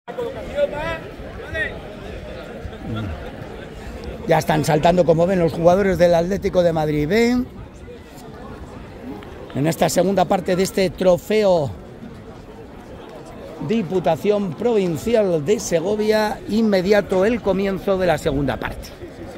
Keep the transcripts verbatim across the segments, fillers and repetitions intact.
Ya están saltando, como ven, los jugadores del Atlético de Madrid B. En esta segunda parte de este trofeo Diputación Provincial de Segovia, inmediato el comienzo de la segunda parte.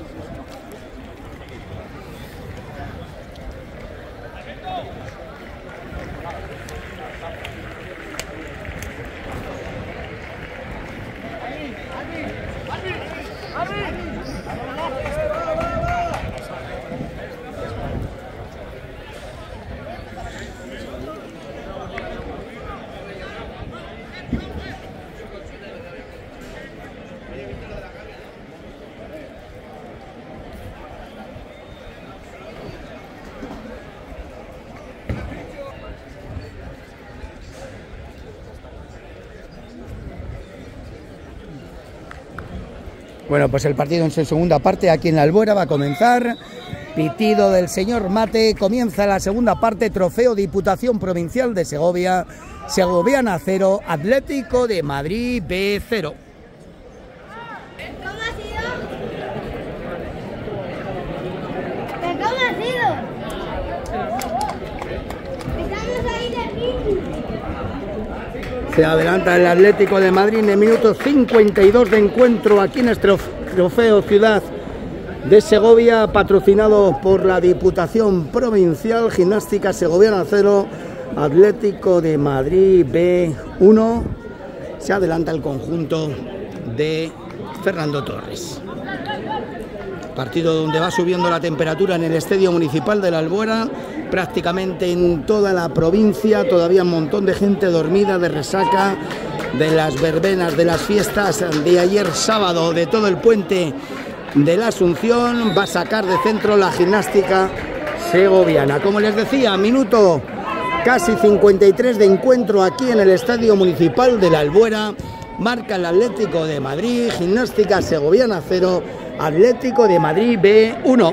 Bueno, pues el partido en su segunda parte aquí en la Albuera va a comenzar. Pitido del señor Mate. Comienza la segunda parte. Trofeo Diputación Provincial de Segovia. Segoviana cero. Atlético de Madrid B cero. ¿Cómo ha sido? ¿Cómo ha sido? Estamos ahí de pico. Se adelanta el Atlético de Madrid en el minuto cincuenta y dos de encuentro aquí en este trofeo Ciudad de Segovia, patrocinado por la Diputación Provincial. Gimnástica Segoviana cero, Atlético de Madrid B uno. Se adelanta el conjunto de Fernando Torres. Partido donde va subiendo la temperatura en el Estadio Municipal de la Albuera, prácticamente en toda la provincia. Todavía un montón de gente dormida, de resaca, de las verbenas, de las fiestas de ayer sábado, de todo el puente de la Asunción. Va a sacar de centro la gimnástica segoviana. Como les decía, minuto casi cincuenta y tres de encuentro aquí en el Estadio Municipal de la Albuera. Marca el Atlético de Madrid, Gimnástica Segoviana cero, Atlético de Madrid B uno.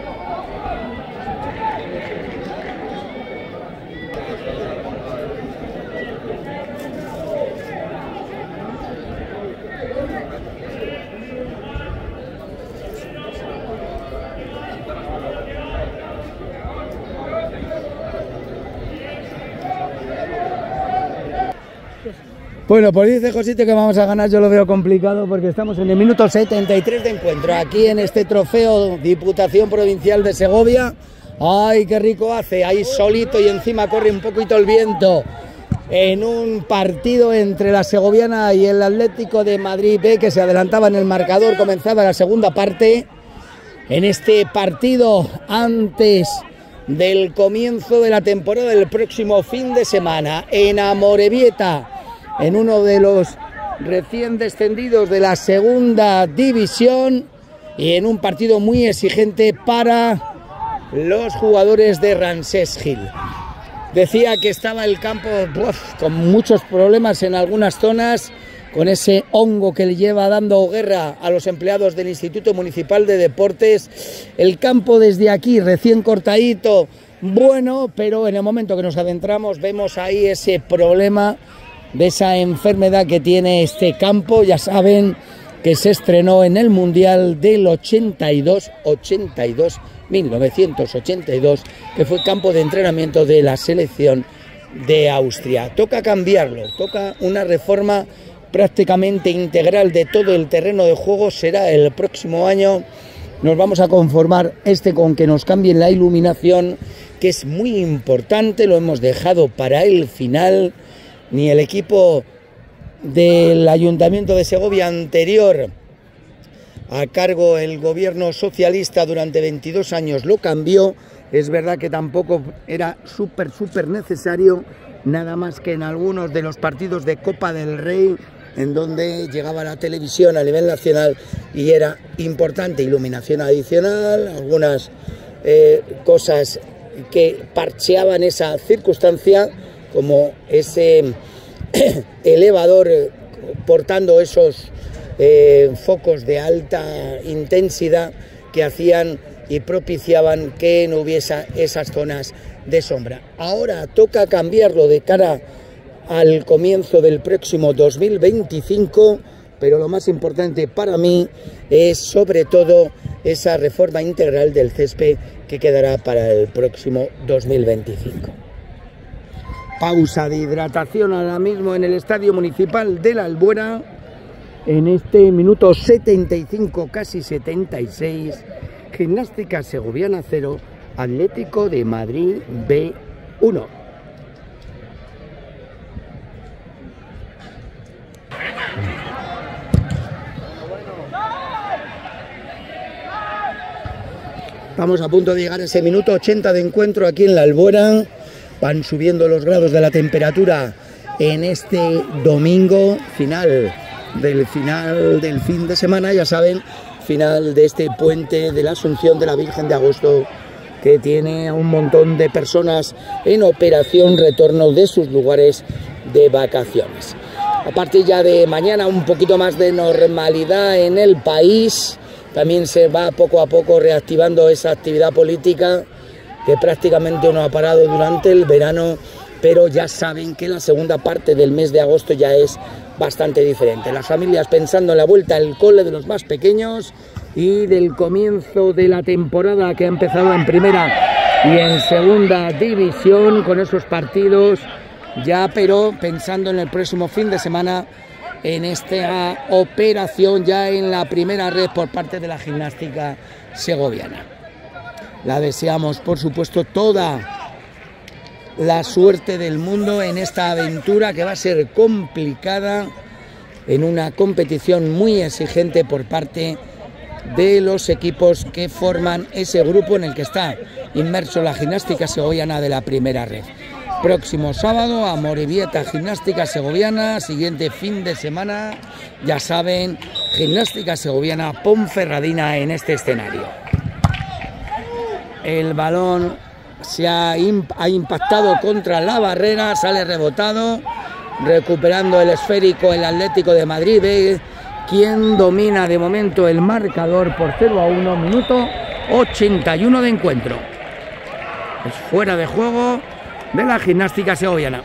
Bueno, pues dice Josito que vamos a ganar, yo lo veo complicado porque estamos en el minuto setenta y tres de encuentro aquí en este trofeo Diputación Provincial de Segovia. ¡Ay, qué rico hace! Ahí solito y encima corre un poquito el viento en un partido entre la segoviana y el Atlético de Madrid B, que se adelantaba en el marcador. Comenzaba la segunda parte en este partido antes del comienzo de la temporada del próximo fin de semana en Amorebieta, en uno de los recién descendidos de la segunda división, y en un partido muy exigente para los jugadores de Ramsés Gil. Decía que estaba el campo uf, con muchos problemas en algunas zonas, con ese hongo que le lleva dando guerra a los empleados del Instituto Municipal de Deportes. El campo desde aquí recién cortadito, bueno, pero en el momento que nos adentramos vemos ahí ese problema de esa enfermedad que tiene este campo. Ya saben que se estrenó en el Mundial del ochenta y dos, ochenta y dos, mil novecientos ochenta y dos, que fue campo de entrenamiento de la selección de Austria. Toca cambiarlo, toca una reforma prácticamente integral de todo el terreno de juego. Será el próximo año. Nos vamos a conformar este con que nos cambien la iluminación, que es muy importante, lo hemos dejado para el final. Ni el equipo del Ayuntamiento de Segovia anterior, a cargo el gobierno socialista durante veintidós años, lo cambió. Es verdad que tampoco era súper, súper necesario, nada más que en algunos de los partidos de Copa del Rey, en donde llegaba la televisión a nivel nacional y era importante iluminación adicional, algunas eh, cosas que parcheaban esa circunstancia, como ese elevador portando esos eh, focos de alta intensidad que hacían y propiciaban que no hubiese esas zonas de sombra. Ahora toca cambiarlo de cara al comienzo del próximo dos mil veinticinco, pero lo más importante para mí es sobre todo esa reforma integral del césped que quedará para el próximo dos mil veinticinco. Pausa de hidratación ahora mismo en el Estadio Municipal de la Albuera, en este minuto setenta y cinco, casi setenta y seis, Gimnástica Segoviana cero, Atlético de Madrid B uno. Estamos a punto de llegar a ese minuto ochenta de encuentro aquí en la Albuera. Van subiendo los grados de la temperatura en este domingo, final del final del fin de semana, ya saben, final de este puente de la Asunción de la Virgen de Agosto, que tiene a un montón de personas en operación retorno de sus lugares de vacaciones. A partir ya de mañana un poquito más de normalidad en el país, también se va poco a poco reactivando esa actividad política que prácticamente no ha parado durante el verano, pero ya saben que la segunda parte del mes de agosto ya es bastante diferente. Las familias pensando en la vuelta al cole de los más pequeños y del comienzo de la temporada que ha empezado en primera y en segunda división con esos partidos ya, pero pensando en el próximo fin de semana en esta operación ya en la primera red por parte de la Gimnástica Segoviana. La deseamos, por supuesto, toda la suerte del mundo en esta aventura que va a ser complicada, en una competición muy exigente por parte de los equipos que forman ese grupo en el que está inmerso la Gimnástica Segoviana de la primera red. Próximo sábado, Amorebieta Gimnástica Segoviana, siguiente fin de semana, ya saben, Gimnástica Segoviana Ponferradina en este escenario. El balón se ha, imp ha impactado contra la barrera, sale rebotado, recuperando el esférico el Atlético de Madrid, ve quien domina de momento el marcador por cero a uno, minuto ochenta y uno de encuentro. Es fuera de juego de la Gimnástica Segoviana.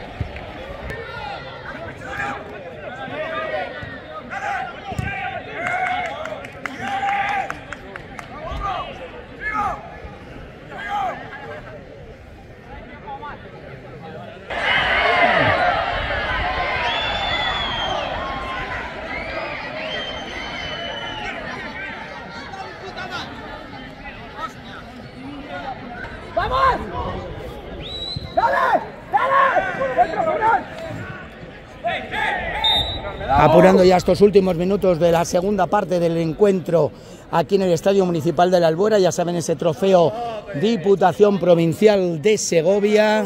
Apurando ya estos últimos minutos de la segunda parte del encuentro aquí en el Estadio Municipal de la Albuera, ya saben, ese trofeo Diputación Provincial de Segovia,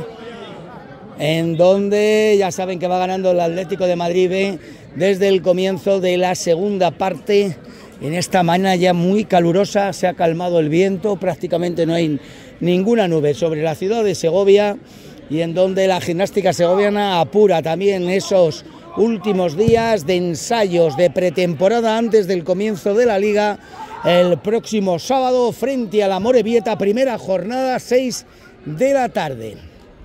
en donde ya saben que va ganando el Atlético de Madrid B desde el comienzo de la segunda parte. En esta mañana ya muy calurosa, se ha calmado el viento, prácticamente no hay ninguna nube sobre la ciudad de Segovia, y en donde la Gimnástica Segoviana apura también esos últimos días de ensayos de pretemporada antes del comienzo de la liga el próximo sábado frente a la Amorebieta, primera jornada, seis de la tarde.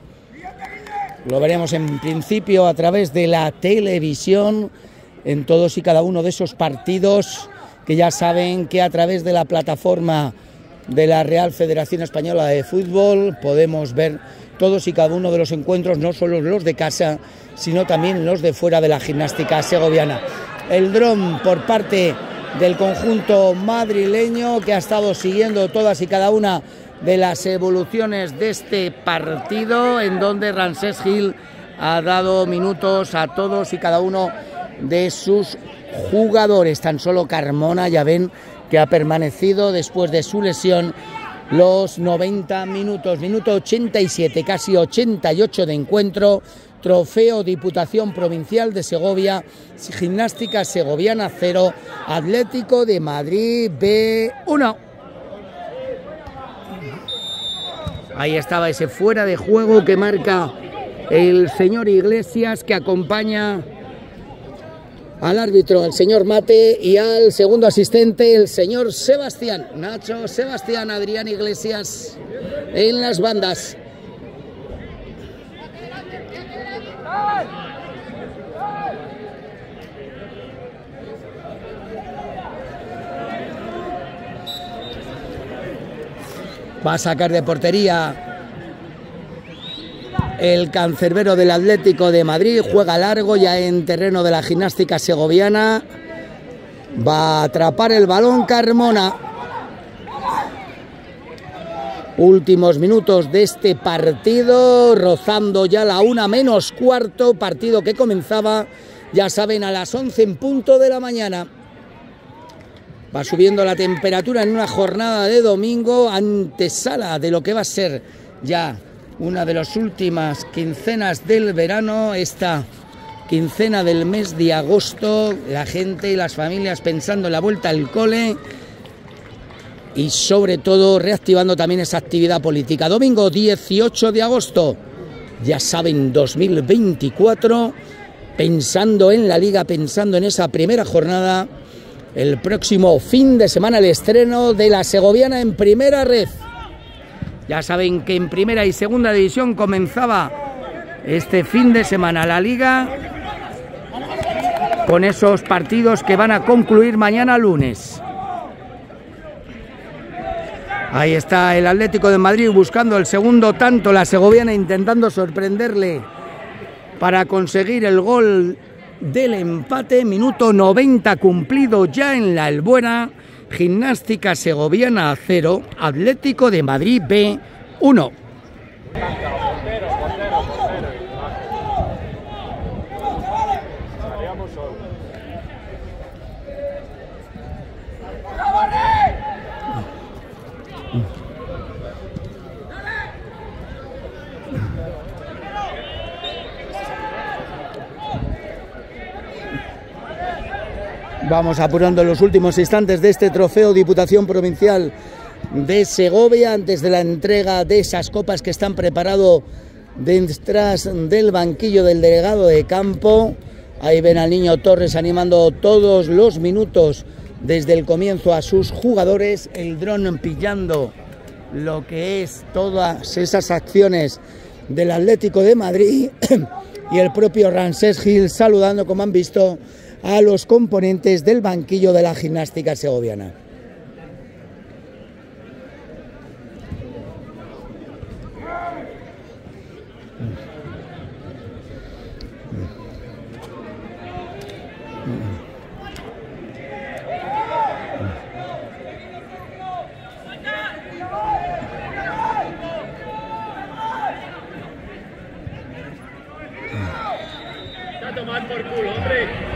Lo veremos en principio a través de la televisión en todos y cada uno de esos partidos, que ya saben que a través de la plataforma de la Real Federación Española de Fútbol podemos ver todos y cada uno de los encuentros, no solo los de casa, sino también los de fuera de la Gimnástica Segoviana. El dron por parte del conjunto madrileño, que ha estado siguiendo todas y cada una de las evoluciones de este partido, en donde Ramsés Gil ha dado minutos a todos y cada uno de sus jugadores. Tan solo Carmona, ya ven, que ha permanecido después de su lesión los noventa minutos, minuto ochenta y siete, casi ochenta y ocho de encuentro. Trofeo Diputación Provincial de Segovia, Gimnástica Segoviana cero, Atlético de Madrid B uno. Ahí estaba ese fuera de juego que marca el señor Iglesias, que acompaña al árbitro, el señor Mate, y al segundo asistente, el señor Sebastián. Nacho, Sebastián, Adrián Iglesias en las bandas. Va a sacar de portería el cancerbero del Atlético de Madrid. Juega largo ya en terreno de la Gimnástica Segoviana. Va a atrapar el balón Carmona. Últimos minutos de este partido, rozando ya la una menos cuarto. Partido que comenzaba, ya saben, a las once en punto de la mañana. Va subiendo la temperatura en una jornada de domingo, antesala de lo que va a ser ya una de las últimas quincenas del verano, esta quincena del mes de agosto, la gente y las familias pensando en la vuelta al cole y sobre todo reactivando también esa actividad política. Domingo dieciocho de agosto, ya saben, dos mil veinticuatro, pensando en la Liga, pensando en esa primera jornada. El próximo fin de semana el estreno de la Segoviana en primera red. Ya saben que en primera y segunda división comenzaba este fin de semana la Liga con esos partidos que van a concluir mañana lunes. Ahí está el Atlético de Madrid buscando el segundo tanto, la Segoviana intentando sorprenderle para conseguir el gol del empate. Minuto noventa cumplido ya en la Albuera. Gimnástica Segoviana cero, Atlético de Madrid B uno. Vamos apurando los últimos instantes de este trofeo Diputación Provincial de Segovia antes de la entrega de esas copas que están preparados detrás del banquillo del delegado de campo. Ahí ven al niño Torres animando todos los minutos desde el comienzo a sus jugadores. El dron pillando lo que es todas esas acciones del Atlético de Madrid y el propio Ramsés Gil saludando, como han visto, a los componentes del banquillo de la Gimnástica Segoviana. A tomar por culo, hombre.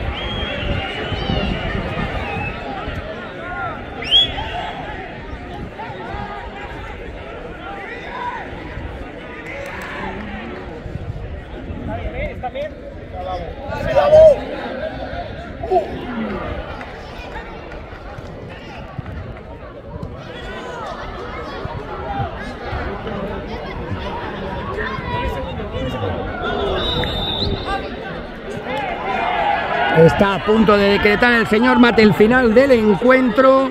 Está a punto de decretar el señor Mate el final del encuentro.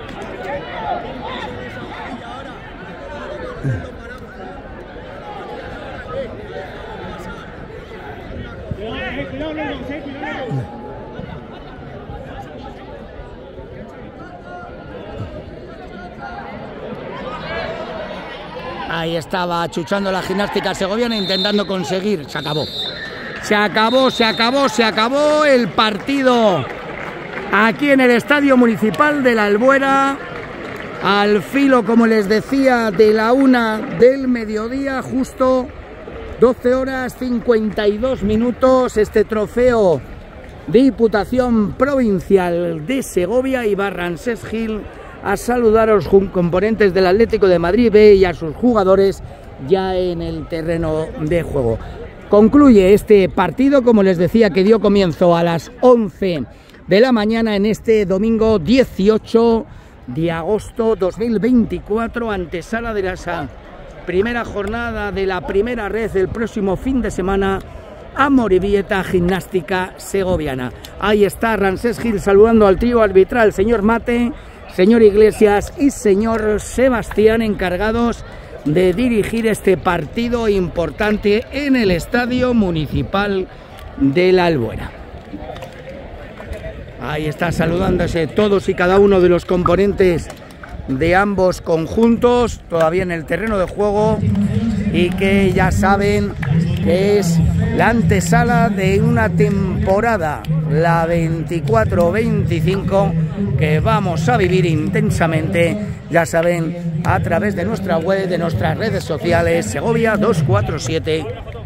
Ahí estaba achuchando la Gimnástica Segoviana intentando conseguir. Se acabó. Se acabó, se acabó, se acabó el partido aquí en el Estadio Municipal de la Albuera. Al filo, como les decía, de la una del mediodía, justo doce horas cincuenta y dos minutos. Este trofeo Diputación Provincial de Segovia. Y va Ramsés Gil a saludar a los componentes del Atlético de Madrid B y a sus jugadores ya en el terreno de juego. Concluye este partido, como les decía, que dio comienzo a las once de la mañana en este domingo dieciocho de agosto dos mil veinticuatro, antesala de la primera jornada de la primera red del próximo fin de semana, Amorebieta Gimnástica Segoviana. Ahí está Ramsés Gil saludando al trío arbitral, señor Mate, señor Iglesias y señor Sebastián, encargados de dirigir este partido importante en el Estadio Municipal de la Albuera. Ahí está saludándose todos y cada uno de los componentes de ambos conjuntos todavía en el terreno de juego y que ya saben que es la antesala de una temporada, la veinticuatro veinticinco, que vamos a vivir intensamente, ya saben, a través de nuestra web, de nuestras redes sociales, Segovia dos cuatro siete.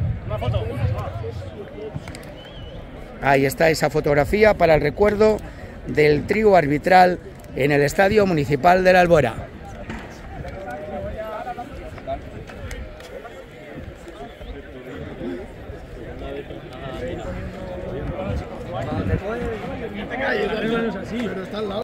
Ahí está esa fotografía para el recuerdo del trío arbitral en el Estadio Municipal de la Albuera. Pero está al lado.